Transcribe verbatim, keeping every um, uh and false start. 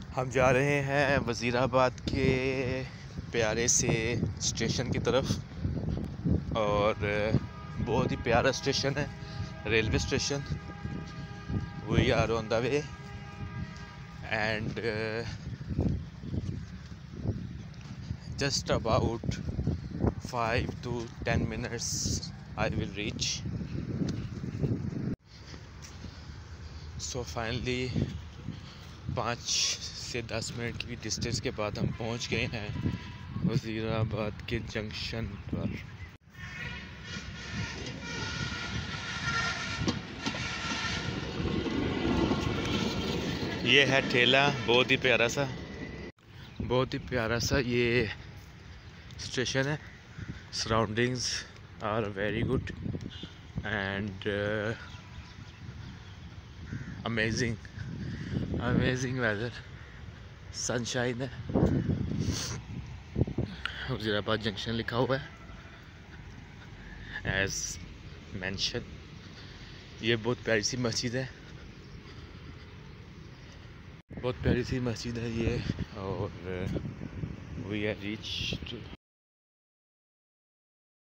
हम जा रहे हैं वज़ीराबाद के प्यारे से स्टेशन की तरफ और बहुत ही प्यारा स्टेशन है, railway station. We are on the way and just about five to ten minutes I will reach. So finally पाँच से दस मिनट की डिस्टेंस के बाद हम पहुंच गए हैं वज़ीराबाद के जंक्शन पर। ये है ठेला, बहुत ही प्यारा सा बहुत ही प्यारा सा ये स्टेशन है। Surroundings are very good and amazing amazing weather, sunshine है। वज़ीराबाद जंक्शन लिखा हुआ है एज मेंशन। ये बहुत प्यारी सी मस्जिद है, बहुत प्यारी सी मस्जिद है ये। और वी आर रीच